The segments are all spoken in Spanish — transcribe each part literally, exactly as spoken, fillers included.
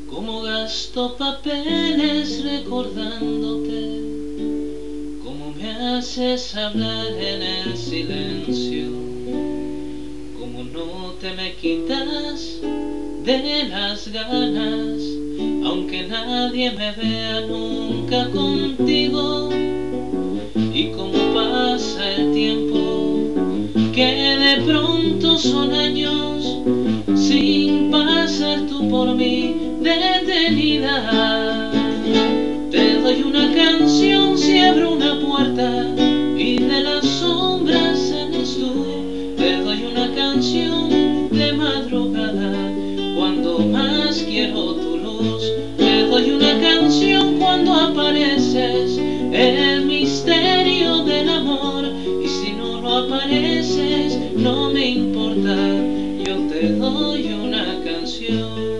Cómo gasto papeles recordándote, cómo me haces hablar en el silencio, cómo no te me quitas de las ganas, aunque nadie me vea nunca contigo. Y cómo pasa el tiempo, que de pronto son años sin pasar tú por mí detenida. Te doy una canción si abro una puerta y de las sombras sales tú. Te doy una canción de madrugada cuando más quiero tu luz. Te doy una canción cuando apareces, el misterio del amor. Y si no lo apareces, no me importa, yo te doy una canción.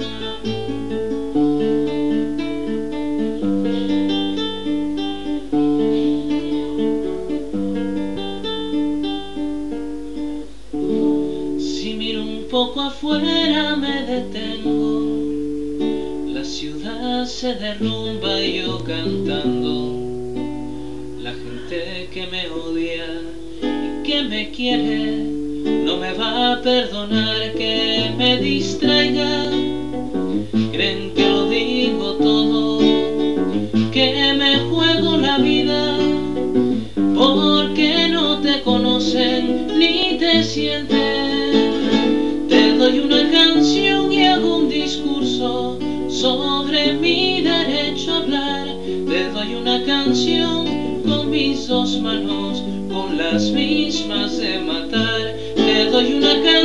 Si miro un poco afuera me detengo, la ciudad se derrumba y yo cantando. La gente que me odia y que me quiere no me va a perdonar que me distraiga. Creen que lo digo todo, que me juego la vida, porque no te conocen ni te sienten. Te doy una canción y hago un discurso sobre mi derecho a hablar. Te doy una canción con mis dos manos, con las mismas de matar. Te doy una canción